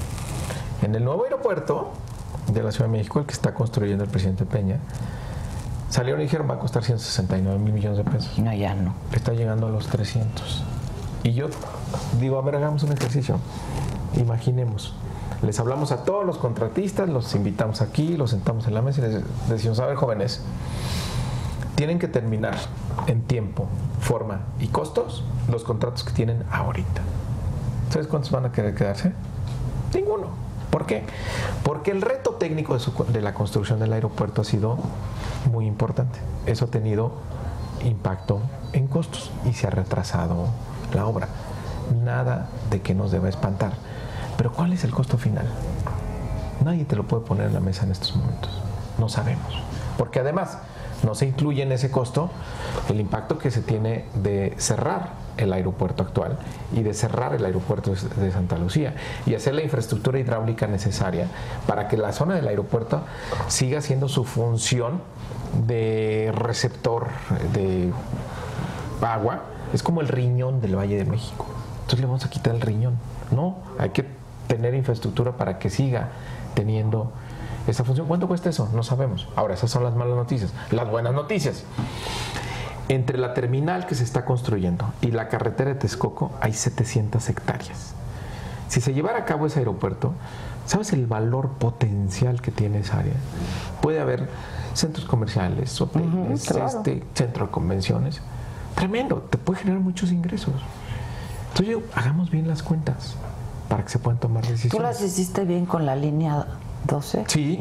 En el nuevo aeropuerto de la Ciudad de México, el que está construyendo el presidente Peña, salieron y dijeron va a costar 169,000 millones de pesos. No, ya no. Está llegando a los 300. Y yo digo, a ver, hagamos un ejercicio. Imaginemos. Les hablamos a todos los contratistas, los invitamos aquí, los sentamos en la mesa y les decimos, a ver, jóvenes, tienen que terminar en tiempo, forma y costos los contratos que tienen ahorita. ¿Sabes cuántos van a querer quedarse? Ninguno. ¿Por qué? Porque el reto técnico de la construcción del aeropuerto ha sido muy importante. Eso ha tenido impacto en costos y se ha retrasado la obra. Nada de que nos deba espantar. Pero ¿cuál es el costo final? Nadie te lo puede poner en la mesa en estos momentos. No sabemos. Porque además no se incluye en ese costo el impacto que se tiene de cerrar el aeropuerto actual y de cerrar el aeropuerto de Santa Lucía y hacer la infraestructura hidráulica necesaria para que la zona del aeropuerto siga haciendo su función de receptor de agua. Es como el riñón del Valle de México. Entonces le vamos a quitar el riñón. No, hay que tener infraestructura para que siga teniendo esa función. ¿Cuánto cuesta eso? No sabemos. Ahora, esas son las malas noticias. Las buenas noticias. Entre la terminal que se está construyendo y la carretera de Texcoco hay 700 hectáreas. Si se llevara a cabo ese aeropuerto, ¿sabes el valor potencial que tiene esa área? Puede haber centros comerciales, hoteles, claro. Centro de convenciones. Tremendo, te puede generar muchos ingresos. Entonces yo, hagamos bien las cuentas para que se puedan tomar decisiones. ¿Tú las hiciste bien con la línea 12? Sí,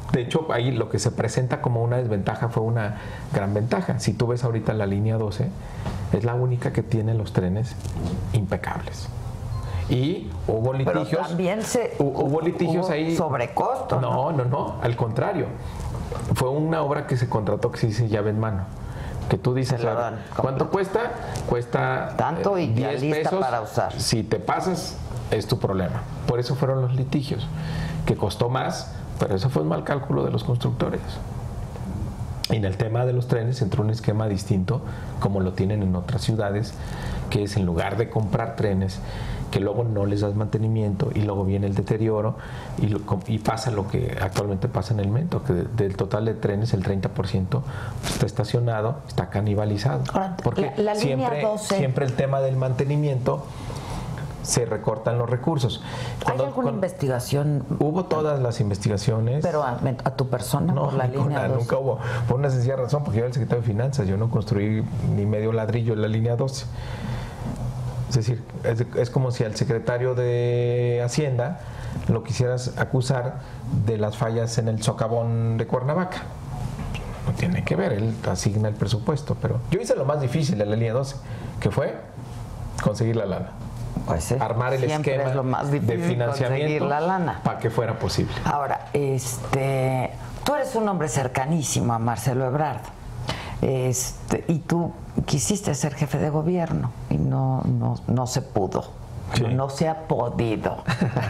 De hecho, ahí lo que se presenta como una desventaja fue una gran ventaja. Si tú ves ahorita la línea 12, es la única que tiene los trenes impecables. Y hubo litigios. Pero también hubo litigios ahí. Sobrecosto. No, al contrario. Fue una obra que se contrató que se dice llave en mano. Que tú dices, ¿cuánto cuesta? Cuesta tanto y 10 lista pesos. Para usar. Si te pasas, es tu problema. Por eso fueron los litigios, que costó más, pero eso fue un mal cálculo de los constructores. Y en el tema de los trenes entró un esquema distinto, como lo tienen en otras ciudades, que es en lugar de comprar trenes, que luego no les das mantenimiento y luego viene el deterioro y pasa lo que actualmente pasa en el metro, que del total de trenes el 30% está estacionado, está canibalizado. Ahora, porque la línea 12... siempre el tema del mantenimiento se recortan los recursos. ¿Hay alguna investigación? Hubo todas las investigaciones. ¿Pero a tu persona no, por la línea 12? Nunca hubo. Por una sencilla razón, porque yo era el secretario de Finanzas, yo no construí ni medio ladrillo en la línea 12. Es decir, es como si al secretario de Hacienda lo quisieras acusar de las fallas en el socavón de Cuernavaca. No tiene que ver, él asigna el presupuesto, pero yo hice lo más difícil de la línea 12, que fue conseguir la lana. Pues sí, armar el esquema es lo más difícil, de financiamiento la lana para que fuera posible. Ahora, tú eres un hombre cercanísimo a Marcelo Ebrard, y tú quisiste ser jefe de gobierno y no se pudo. Sí. No se ha podido.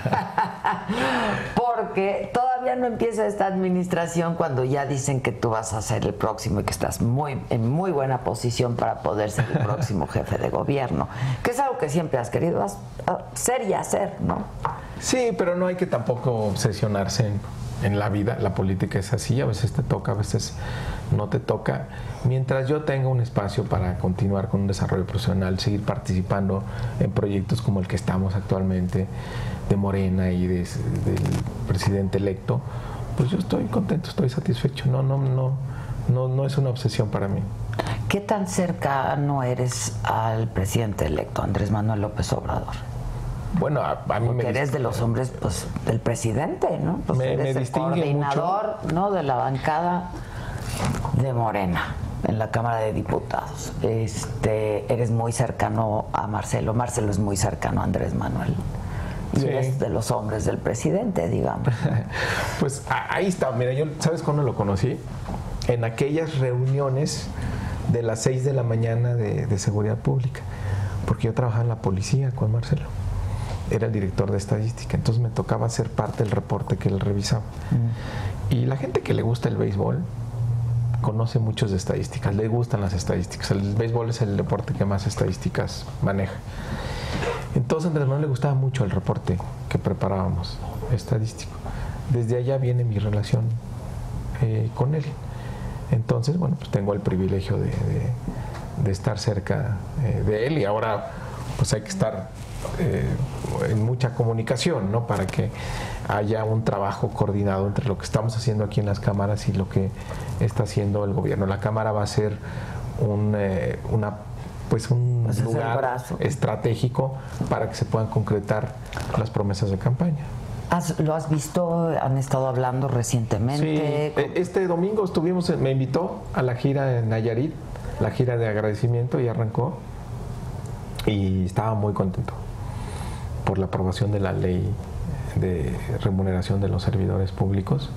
Porque todavía no empieza esta administración cuando ya dicen que tú vas a ser el próximo y que estás en muy buena posición para poder ser el próximo jefe de gobierno. Que es algo que siempre has querido ser y hacer, ¿no? Sí, pero no hay que tampoco obsesionarse en la vida. La política es así, a veces te toca, a veces no te toca. Mientras yo tenga un espacio para continuar con un desarrollo profesional, seguir participando en proyectos como el que estamos actualmente, de Morena y del presidente electo, pues yo estoy contento, estoy satisfecho. No es una obsesión para mí. ¿Qué tan cercano eres al presidente electo, Andrés Manuel López Obrador? Bueno, a mí porque eres de los hombres, pues, del presidente, ¿no? Pues eres el coordinador, mucho, ¿no? De la bancada de Morena en la Cámara de Diputados. Eres muy cercano a Marcelo. Marcelo es muy cercano a Andrés Manuel. Y sí, eres de los hombres del presidente, digamos. Pues ahí está. Mira, yo, ¿sabes cuándo lo conocí? En aquellas reuniones de las 6 de la mañana de seguridad pública. Porque yo trabajaba en la policía con Marcelo. Era el director de estadística, entonces me tocaba ser parte del reporte que él revisaba. Y la gente que le gusta el béisbol conoce muchos de estadísticas, le gustan las estadísticas. El béisbol es el deporte que más estadísticas maneja. Entonces a Andrés Manuel le gustaba mucho el reporte que preparábamos, estadístico. Desde allá viene mi relación con él. Entonces, bueno, pues tengo el privilegio de estar cerca de él, y ahora pues hay que estar en mucha comunicación, ¿no? Para que haya un trabajo coordinado entre lo que estamos haciendo aquí en las cámaras y lo que está haciendo el gobierno. La cámara va a ser un lugar estratégico para que se puedan concretar las promesas de campaña. ¿Lo has visto? ¿Han estado hablando recientemente? Sí, este domingo me invitó a la gira en Nayarit, la gira de agradecimiento, y arrancó, y estaba muy contento por la aprobación de la ley de remuneración de los servidores públicos,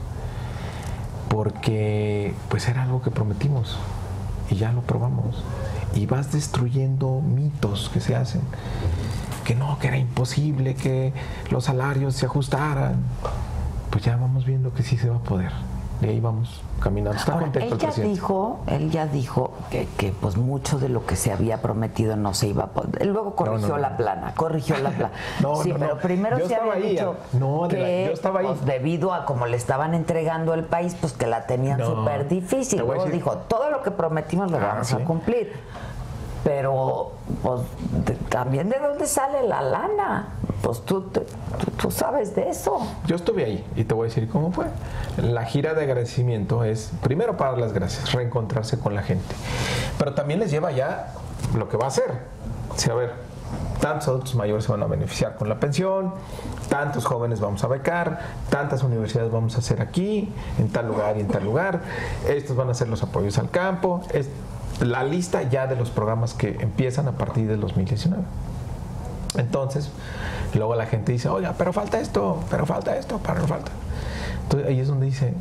porque pues era algo que prometimos y ya lo probamos, y vas destruyendo mitos que se hacen, que era imposible que los salarios se ajustaran. Pues ya vamos viendo que sí se va a poder, y ahí vamos caminando. Está contento el presidente. Él ya dijo que pues mucho de lo que se había prometido no se iba a poder. Luego corrigió la plana. Pero primero se había dicho que yo estaba ahí. Pues, debido a cómo le estaban entregando el país, pues que la tenían súper difícil. Luego dijo, todo lo que prometimos lo vamos a cumplir. Pero pues también, ¿de dónde sale la lana? Pues tú sabes de eso. Yo estuve ahí y te voy a decir cómo fue. La gira de agradecimiento es primero para dar las gracias, reencontrarse con la gente, pero también les lleva ya lo que va a hacer. O sea, a ver, tantos adultos mayores se van a beneficiar con la pensión, tantos jóvenes vamos a becar, tantas universidades vamos a hacer aquí, en tal lugar y en tal lugar, estos van a ser los apoyos al campo, es la lista ya de los programas que empiezan a partir del 2019. Entonces, luego la gente dice, oiga, pero falta esto, pero falta. Entonces ahí es donde dice,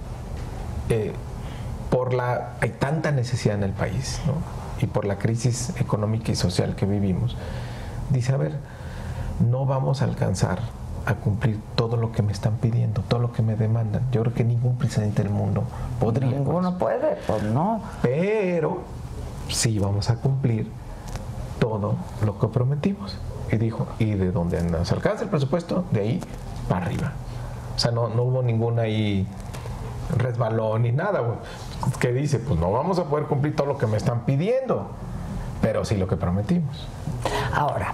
hay tanta necesidad en el país, ¿no? Y por la crisis económica y social que vivimos, dice, a ver, no vamos a alcanzar a cumplir todo lo que me están pidiendo, todo lo que me demandan. Yo creo que ningún presidente del mundo podría. Ninguno puede, pues no. Pero sí vamos a cumplir todo lo que prometimos. Y dijo, y de donde nos alcanza el presupuesto, de ahí para arriba. O sea, no hubo ningún ahí resbalón ni nada, güey. ¿Qué dice? Pues no vamos a poder cumplir todo lo que me están pidiendo, pero sí lo que prometimos. Ahora,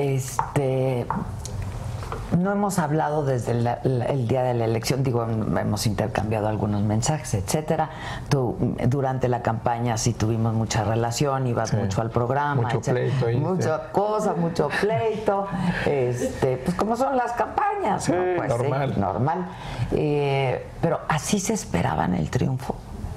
no hemos hablado desde el día de la elección, digo, hemos intercambiado algunos mensajes, etcétera. Tú, durante la campaña sí tuvimos mucha relación, ibas mucho al programa, mucho pleito ahí, mucha cosa, mucho pleito, pues como son las campañas, sí, ¿no? Pues, normal. Sí, normal. Pero así se esperaban el triunfo.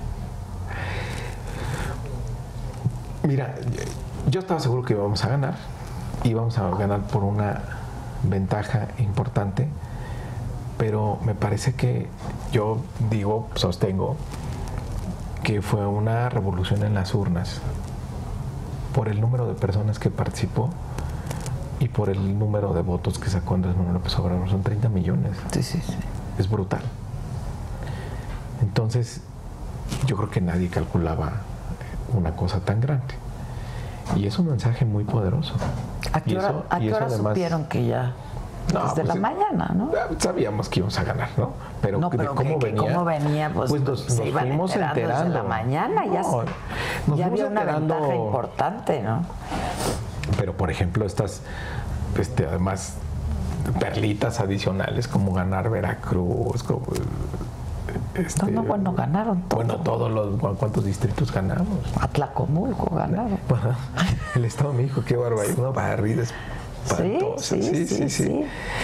Mira, yo estaba seguro que íbamos a ganar por una ventaja importante, pero me parece que sostengo que fue una revolución en las urnas por el número de personas que participó y por el número de votos que sacó Andrés Manuel López Obrador. Son 30 millones. Sí. Es brutal. Entonces, yo creo que nadie calculaba una cosa tan grande. Y es un mensaje muy poderoso. ¿A qué hora además, supieron que ya? Desde la mañana, ¿no? Sabíamos que íbamos a ganar, ¿no? Pero, ¿cómo venía? Pues nos se iban fuimos enterando. Desde la mañana, ya había una ventaja importante, ¿no? Pero, por ejemplo, estas, además, perlitas adicionales como ganar Veracruz, como... bueno, ganaron todo. Bueno, ¿cuántos distritos ganamos? Atlacomulco ganaron. Bueno, el Estado de México, qué barbaridad, una barrida espantosa. Sí.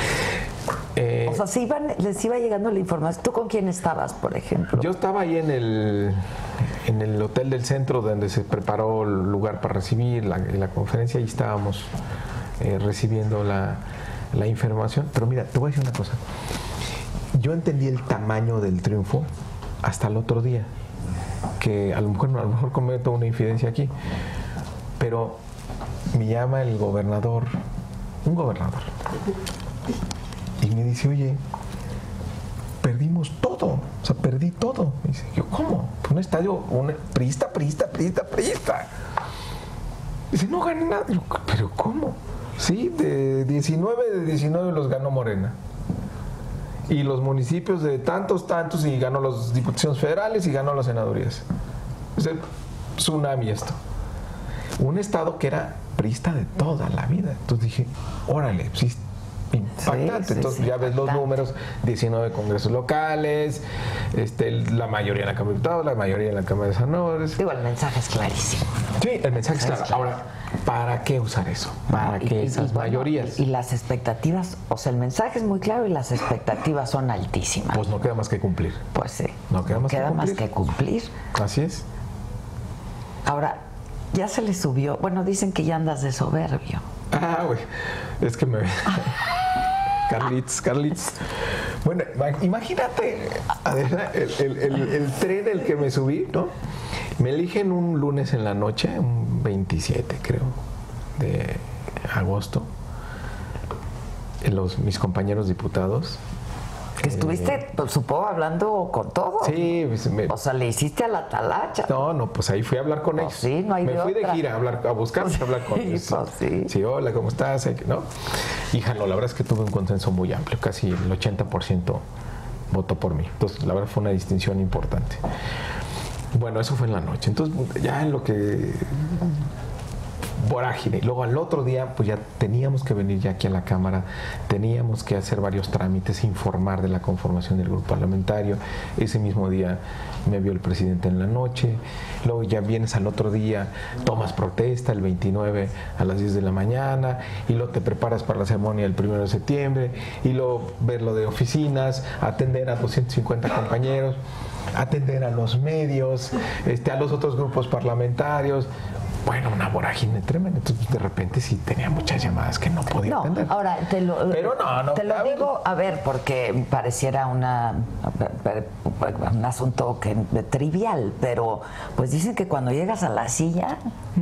O sea, les iba llegando la información. ¿Tú con quién estabas, por ejemplo? Yo estaba ahí en el hotel del centro donde se preparó el lugar para recibir la conferencia, y estábamos recibiendo la información. Pero mira, te voy a decir una cosa. Yo entendí el tamaño del triunfo hasta el otro día, que a lo mejor cometo una infidencia aquí, pero me llama un gobernador, y me dice, oye, perdimos todo, perdí todo. Y dice, yo, ¿cómo? Un estadio, priista. Dice, no gané nada. Digo, ¿pero cómo? Sí, de 19 los ganó Morena. Y los municipios de tantos, y ganó las diputaciones federales y ganó las senadurías. Es el tsunami esto. Un estado que era priista de toda la vida. Entonces dije, órale, sí, impactante. Entonces ya ves los números, 19 congresos locales, la mayoría en la Cámara de Diputados, la mayoría en la Cámara de Senadores. Digo, el mensaje es clarísimo. Sí, el mensaje es claro. Ahora, ¿para qué usar eso? ¿Para qué esas mayorías? Y las expectativas, o sea, el mensaje es muy claro y las expectativas son altísimas. Pues no queda más que cumplir. Pues sí. No queda más que cumplir. Así es. Ahora, ya se le subió. Bueno, dicen que ya andas de soberbio. Güey. Es que me... Carlitos. Bueno, imagínate, Adela, el tren del que me subí, ¿no? Me eligen un lunes en la noche, un 27, creo, de agosto. Mis compañeros diputados. Que estuviste, supongo, hablando con todo. Sí. O sea, le hiciste a la talacha. No, pues ahí fui a hablar con ellos. Sí, no hay Me fui otra. de gira a buscarlos, a hablar con ellos. Pues sí. Sí, hola, ¿cómo estás? ¿No? Hija, no, la verdad es que tuve un consenso muy amplio, casi el 80% votó por mí. Entonces, la verdad fue una distinción importante. Bueno, eso fue en la noche. Entonces, ya en lo que vorágine. Luego al otro día, pues ya teníamos que venir ya aquí a la Cámara, teníamos que hacer varios trámites, informar de la conformación del grupo parlamentario. Ese mismo día me vio el presidente en la noche. Luego ya vienes al otro día, tomas protesta el 29 a las 10 de la mañana, y luego te preparas para la ceremonia el 1 de septiembre, y luego ver lo de oficinas, atender a 250 compañeros, atender a los medios, a los otros grupos parlamentarios. Bueno, una vorágine tremenda. Entonces, de repente sí tenía muchas llamadas que no podía atender. Ahora, te lo digo, a ver, porque pareciera un asunto trivial, pero pues dicen que cuando llegas a la silla,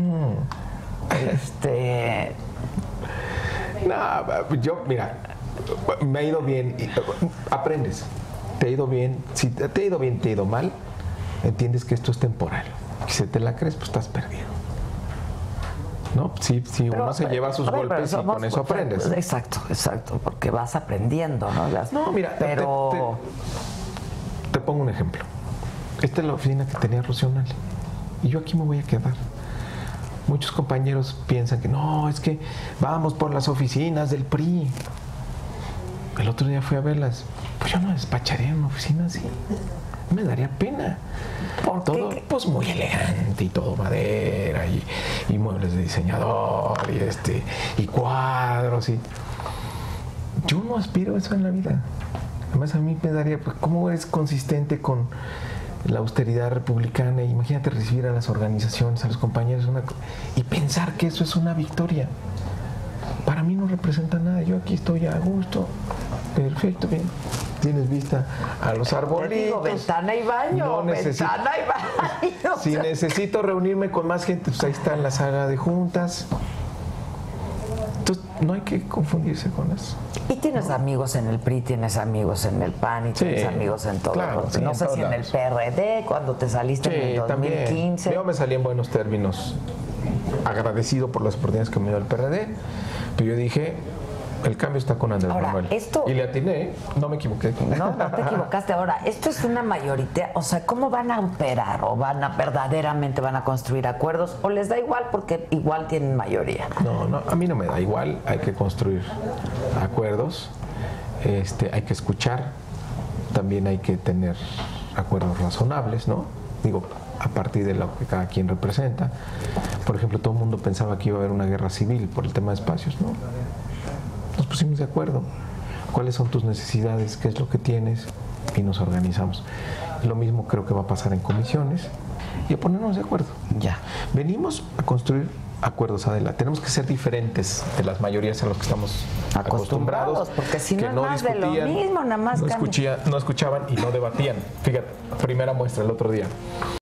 No, yo, mira, me ha ido bien. Aprendes. Te ha ido bien. Si te ha ido bien, te ha ido mal, entiendes que esto es temporal. Si te la crees, pues estás perdido. ¿No? Si uno se lleva sus golpes y con eso aprendes. Exacto, porque vas aprendiendo, ¿no? No, mira, pero te pongo un ejemplo. Esta es la oficina que tenía Rocío Nale, y yo aquí me voy a quedar. Muchos compañeros piensan que no, es que vamos por las oficinas del PRI. El otro día fui a verlas. Pues yo no despacharía en una oficina así. Me daría pena. ¿Por todo, qué? Pues muy elegante, y todo madera, y muebles de diseñador, y cuadros, y yo no aspiro a eso en la vida. Además, a mí me daría, pues, ¿cómo eres consistente con la austeridad republicana? Imagínate recibir a las organizaciones, a los compañeros, y pensar que eso es una victoria. Para mí no representa nada. Yo aquí estoy a gusto, perfecto, bien. Tienes vista a los arbolitos. Te digo, ventana y baño, ventana y baño. Si necesito reunirme con más gente, pues ahí está en la sala de juntas. Entonces, no hay que confundirse con eso. Y tienes amigos en el PRI, tienes amigos en el PAN, y tienes amigos en todo. Claro, sí, no sé si en el PRD, cuando te saliste en el 2015. También. Yo me salí en buenos términos, agradecido por las oportunidades que me dio el PRD, pero yo dije, el cambio está con Andrés Manuel. Y le atiné, no me equivoqué. No te equivocaste. Ahora, esto es una mayorité, o sea, ¿cómo van a operar? ¿O verdaderamente van a construir acuerdos? ¿O les da igual porque igual tienen mayoría? No, a mí no me da igual, hay que construir acuerdos, hay que escuchar, también hay que tener acuerdos razonables, ¿no? Digo, a partir de lo que cada quien representa. Por ejemplo, todo el mundo pensaba que iba a haber una guerra civil por el tema de espacios, ¿no? Nos pusimos de acuerdo. ¿Cuáles son tus necesidades? ¿Qué es lo que tienes? Y nos organizamos. Lo mismo creo que va a pasar en comisiones, y a ponernos de acuerdo. Ya. Venimos a construir acuerdos, Adela. Tenemos que ser diferentes de las mayorías a los que estamos acostumbrados, porque si no es más de lo mismo, nada más no escuchaban y no debatían. Fíjate, primera muestra el otro día.